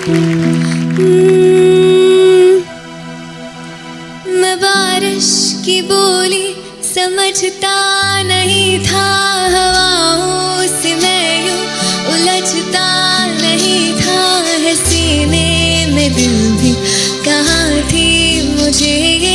मैं बारिश की बोली समझता नहीं था, हवाओं से मैं यूं उलझता नहीं था, है सीने में दिल भी कहाँ थी मुझे ये